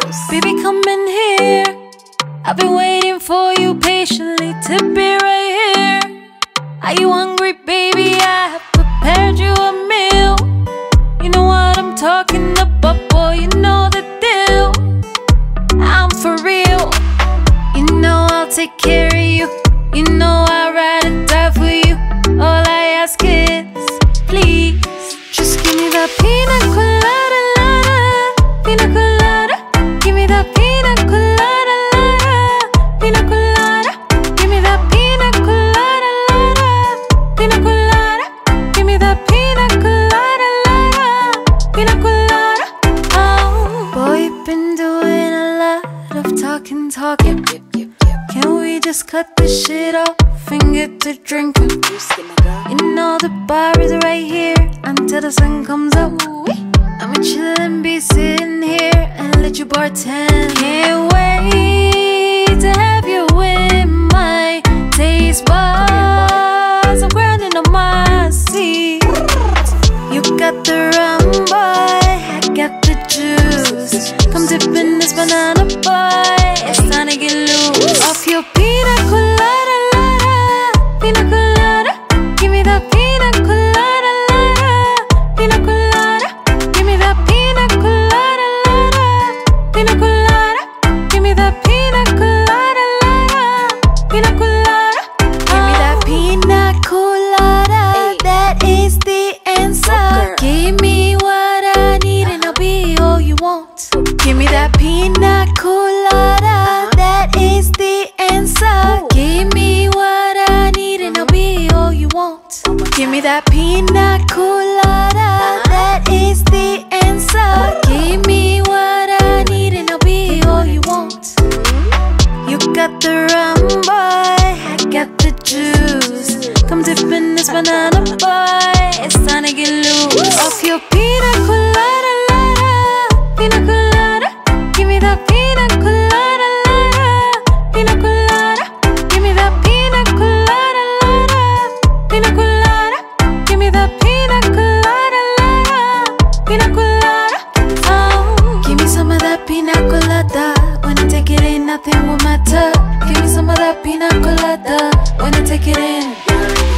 Baby, come in here. I've been waiting for you patiently to be right here. Are you hungry, baby? I have prepared you a meal. You know what I'm talking about, boy, you know the deal. I'm for real. You know I'll take care of you. You know I'd ride and die for you. All I ask is, please, just give me that pina colada, lada, pina colada. Give me that pina colada, lada, pina colada. Give me that pina colada, lada, pina colada. Give me that pina colada, lada, pina colada. Oh, boy, you've been doing a lot of talking. Can we just cut this shit off and get to drinking? You know the bar is right here until the sun comes up. I'ma chill and be sitting here and let you bartend. Can't wait to have you in my taste buds. I'm grinding on my seat. You got the rum, boy, I got the juice. Come dip in this banana, boy, it's time to get loose. Off your pina colada, lada, pina colada. Give me that pina colada, lada, pina colada. Give me that pina colada, lada, pina colada. Give me that pina colada, lada, pina colada. Give me that pina colada, that is the answer. Give me what I need and I'll be all you want. Give me that pina colada, that is the answer. Give me what I need and I'll be all you want. Give me that pina colada, that is the answer. Give me what I need and I'll be all you want. You got the rum, boy, I got the juice. Come dip in this banana, boy, it's time to get loose. Off your pina colada, lada, pina colada. Give me that pina colada, lada, pina colada. Give me that pina colada, lada, pina colada. Give me that pina colada, lada, pina colada. Oh, give me some of that pina colada. When I take it in, nothing will matter. Give me some of that pina colada. When I take it in.